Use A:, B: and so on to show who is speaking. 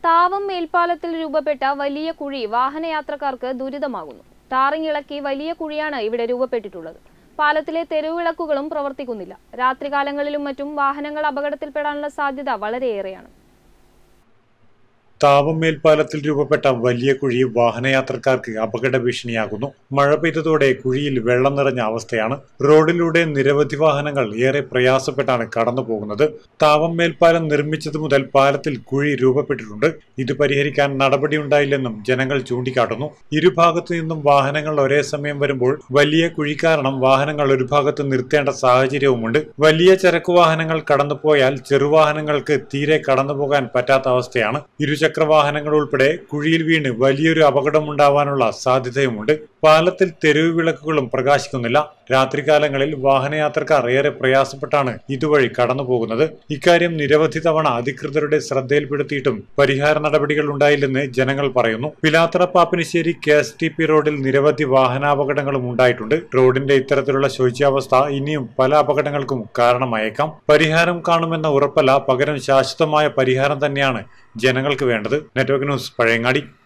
A: താവം മേൽപ്പാലത്തിൽ രൂപപ്പെട്ട വലിയ കുഴി വാഹനയാത്രക്കാർക്ക് ദുരിതമാകുന്നു. ടാറിംഗ് ഇളക്കി വലിയ കുഴിയാണ് ഇവിടെ രൂപപ്പെട്ടിട്ടുള്ളത്. പാലത്തിലെ തെരുവുവിളക്കുകളും പ്രവർത്തിക്കുന്നില്ല. രാത്രികാലങ്ങളിലും മറ്റും വാഹനങ്ങൾ അപകടത്തിൽപ്പെടാനുള്ള സാധ്യത വളരെയേറെയാണ്.
B: താവം മേൽപ്പാലത്തിൽ രൂപപ്പെട്ട വലിയ കുഴി വാഹനയാത്രക്കാർക്ക് അപകട ഭീഷണിയാകുന്നു. മഴ പെയ്തതോടെ കുഴിയിൽ വെള്ളം നിറഞ്ഞ അവസ്ഥയാണ്. റോഡിലൂടെ നിരവധി വാഹനങ്ങൾ ഏറെ പ്രയാസപ്പെട്ടാണ് കടന്നു പോകുന്നത്. താവം മേൽപ്പാലം നിർമ്മിച്ചതു മുതൽ പാലത്തിൽ കുഴി രൂപപ്പെട്ടിട്ടുണ്ട്. ഇത് പരിഹരിക്കാൻ നടപടിയുണ്ടായില്ലെന്നും ജനങ്ങൾ ചൂണ്ടിക്കാട്ടുന്നു. ഇരുഭാഗത്തു നിന്നും വാഹനങ്ങൾ ഒരേ സമയം വരുമ്പോൾ വലിയ കുഴി കാരണം വാഹനങ്ങൾ ഒരു ഭാഗത്ത് നിർത്തേണ്ട സാഹചര്യവുമുണ്ട്. വലിയ ചരക്കു വാഹനങ്ങൾ കടന്നുപോയാൽ ചെറുവാഹനങ്ങൾക്ക് തീരെ കടന്നുപോകാൻ പറ്റാത്ത അവസ്ഥയാണ്. ഇരുചക്രവാഹനങ്ങൾ ഉൾപ്പെടെ കുഴിയിൽ വീണ് വലിയൊരു അപകടമുണ്ടാവാനുള്ള സാധ്യതയുമുണ്ട്. പാലത്തിൽ തെരുവ് വിളക്കുകളും പ്രകാശിക്കുന്നില്ല. രാത്രികാലങ്ങളിൽ വാഹനയാത്രക്കാർ ഏറെ പ്രയാസപ്പെട്ടാണ് ഇതുവഴി കടന്നുപോകുന്നത്. ഇക്കാര്യം നിരവധി തവണ അധികൃതരുടെ ശ്രദ്ധയിൽപ്പെടുത്തിയിട്ടും പരിഹാര നടപടികൾ ഉണ്ടായില്ലെന്ന് ജനങ്ങൾ പറയുന്നു. പിലാത്തറ പാപ്പിനിശ്ശേരി KSTP റോഡിൽ നിരവധി വാഹനാപകടങ്ങളും ഉണ്ടായിട്ടുണ്ട്. റോഡിന്റെ ഇത്തരത്തിലുള്ള ശോച്യാവസ്ഥ ഇനിയും പല അപകടങ്ങൾക്കും കാരണമായേക്കാം. പരിഹാരം കാണുമെന്ന ഉറപ്പല്ല, പകരം ശാശ്വതമായ പരിഹാരം തന്നെയാണ് ജനങ്ങൾക്ക് വേണ്ടത്. Network news, Pazhayangadi.